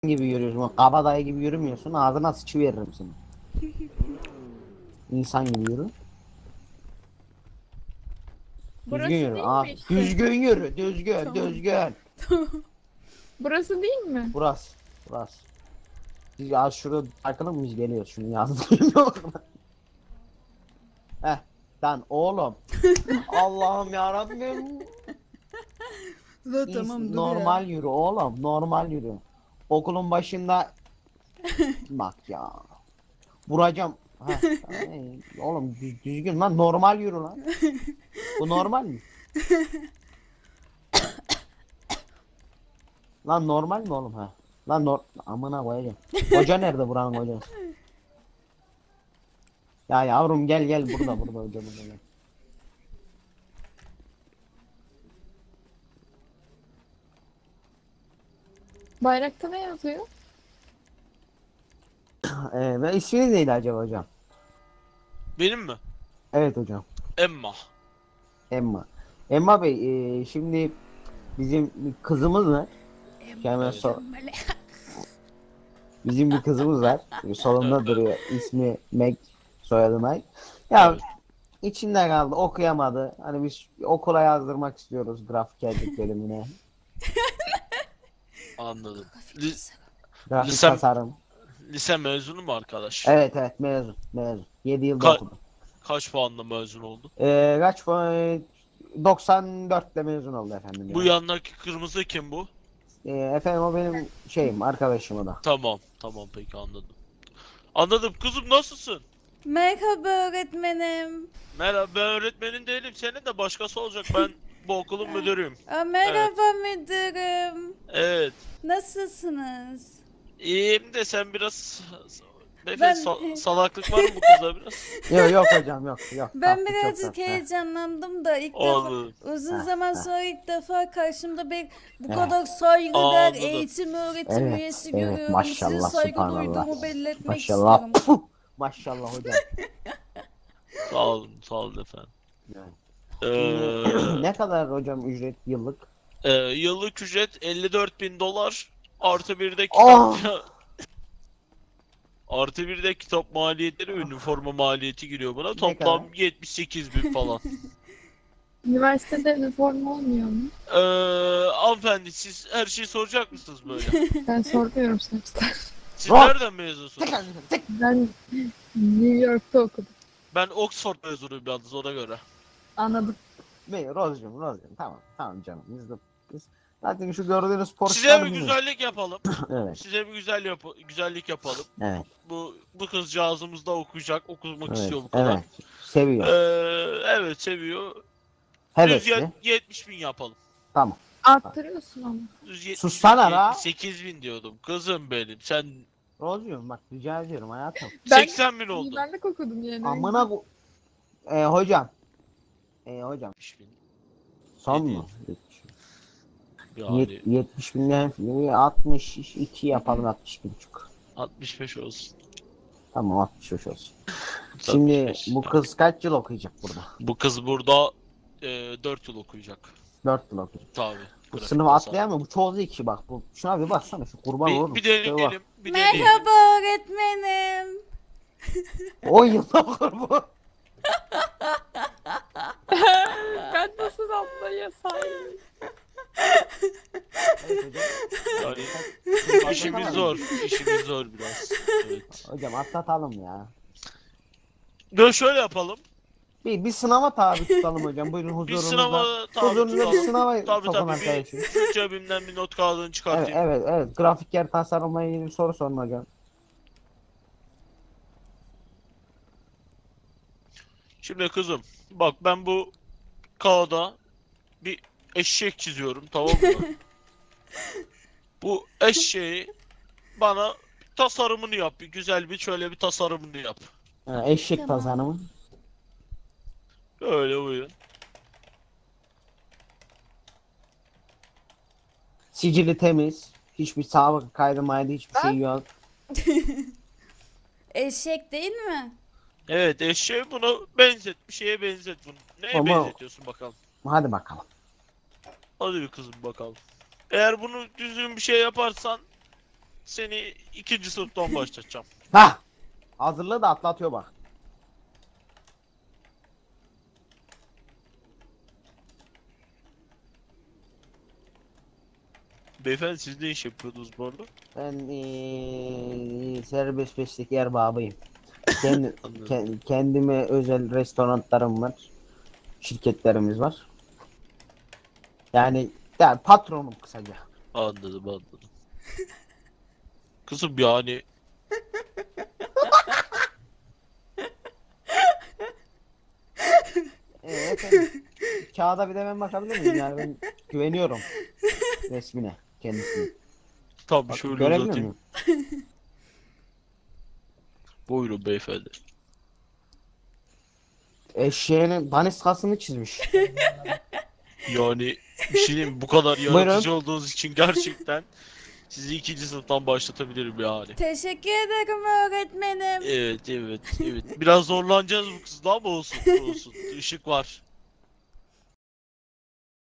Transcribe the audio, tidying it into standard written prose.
gibi yürüyorsun. Kabadayı gibi yürümüyorsun. Ağzına sıçıveririm seni. İnsan gibi yürü. Burası Düzgün yürü. değil Aa, mi işte? düzgün yürü. Düzgün. Tamam. Düzgün. Burası değil mi? Burası. Burası. Biz ya şurada arkadan mı biz geliyoruz? Şunu yazdım. Heh. Lan oğlum. Allah'ım yarabbim. La tamam dur Normal ya. yürü oğlum. Normal yürü. Okulun başında bak ya. Vuracağım. Heh, oğlum düzgün lan, normal yürü lan. Bu normal mi? Lan normal mi oğlum ha? Lan amına koyacağım. Hoca nerede buranın hocası? Ya yavrum gel gel, burada hocam burada gel. Bayrakta ne yazıyor? Ve isminiz neydi acaba hocam? Benim mi? Evet hocam. Emma. Emma. Emma Bey, şimdi bizim bir kızımız var. Hemen bizim bir kızımız var. Solunda Evet. duruyor. İsmi Meg, soyadı Meg. Ya Evet. içinde kaldı, okuyamadı. Hani biz okula yazdırmak istiyoruz, grafikerlik bölümüne. Anladım. Grafik Lisem- tasarım. Lise mezunu mu arkadaş? Evet mezun. 7 yılda Ka- okudu. Kaç puanla mezun oldu? Kaç puan? 94'te mezun oldu efendim. Bu ya. yandaki kırmızı kim bu? Efendim o benim şeyim, arkadaşım o da. Tamam. Tamam peki anladım. Anladım. Kızım nasılsın? Merhaba öğretmenim. Merhaba, ben öğretmenin değilim. Senin de başkası olacak. Ben bu okulun müdürüyüm. Aa, merhaba müdürüm. Evet. Nasılsınız? İyiyim de sen biraz... Ben- Beyefendi salaklık var mı bu kızda biraz? Yok hocam yok. Ben Tatlı, çok birazcık tatlı. heyecanlandım da ilk defa Anladım. uzun Ha, zaman ha. sonra ilk defa karşımda bir bu Ha. kadar saygıdeğer Anladım. eğitim öğretim Evet, üyesi evet, görüyorum. maşallah, Size saygı subhanallah. duyduğumu belli etmek Maşallah. istiyorum. Puh, maşallah hocam. Sağ olun efendim. Evet. Ee, Ne kadar hocam ücret yıllık? Yıllık ücret $54.000 artı bir de Oh! kitap artı bir de kitap maliyetleri, üniforma maliyeti giriyor buna. Toplam kadar? 78.000 falan. Üniversitede üniforma olmuyor mu? Hanımefendi siz her şeyi soracak mısınız böyle? Ben sormuyorum sonuçta. Siz Rob! nereden mezunsunuz? Ben New York'ta okudum. Ben Oxford mezunuyum yalnız ona göre. Anladım. Rozcum tamam canım, biz zaten şu gördüğünüz Size Porsche'lar bir bizim. güzellik yapalım. Evet, Size bir güzellik yapalım. evet, Bu kızcağızımız da okumak evet, istiyor bu kadar. evet. Seviyor. Evet seviyor. Düz Hevesli. 70.000 yapalım. Tamam. Arttırıyorsun ama. Düz 70.000, Sussana la. 78.000 diyordum. Kızım benim. Sen Rozcum bak, rica ediyorum hayatım. Ben 80.000 oldu. mimarlık okudum yani. Amına bu. Hocam. Hocam. 70.000. Son Ne mu? Yani 70 binden 62 yapalım, 62,5. 65 olsun. Tamam, 65 olsun. Şimdi 65. bu kız kaç yıl okuyacak burada? Bu kız burada 4 yıl okuyacak. 4 yıl okuyacak. Tabii. Bu Grafik sınıfı tasarım. atlayan mı? Bu çoğu iki bak. Şuna bir baksana, şu kurban olurum. Bir Şuraya bak. deneyelim. Bir deneyelim. Merhaba öğretmenim. 10 yıl okur bu. Ben nasıl ablaya sahibim? Evet hocam. Yani işimiz zor. İşimiz zor biraz. Evet. Hocam atlatalım ya. Böyle şöyle yapalım. Bir sınava tabi tutalım hocam. Buyurun Bir huzurunuzda. sınava tabi Huzurunuzda bir tutalım. sınava Tabii sokun tabii. arkadaşım. Şu cebimden bir not kağıdını Evet, çıkartayım. evet. Grafiker tasarımla ilgili bir soru sorun hocam. Şimdi kızım bak ben bu kağıda bir eşek çiziyorum, tamam mı? Bu eşeği bana tasarımını yap. Bir güzel bir şöyle bir tasarımını yap. Eşek Tamam. tasarımı. Öyle buyurun. Sicili temiz. Hiçbir sağlık kaydı maydı, hiçbir şey yok. Eşek değil mi? Evet eşeği bunu benzet. Bir şeye benzet bunu. Neye Ama- benzetiyorsun bakalım. Hadi bakalım. Hadi bir kızım bakalım. Eğer bunu düzgün bir şey yaparsan seni ikinci sınıftan başlatacağım. Hah. Hazırlığı da atlatıyor bak. Beyefendi siz ne iş yapıyordunuz bu arada? Ben serbest meslek erbabıyım. Kendi, Anladım. kendime özel restoranlarım var. Şirketlerimiz var. Yani patronum kısaca. Anladım. Kızım yani Efendim, kağıda bir de ben bakabilir miyim? Yani ben güveniyorum resmine, kendisine. tam Bak, şöyle görebiliyor uzatayım. muyum? Buyurun beyefendi. Eşeğinin daniskasını çizmiş. Yani bir şey diyeyim mi? Bu kadar Buyurun. yaratıcı olduğunuz için gerçekten sizi ikinci sınıftan başlatabilirim yani. Teşekkür ederim öğretmenim. Evet. Biraz zorlanacağız bu kızla ama olsun. Işık var.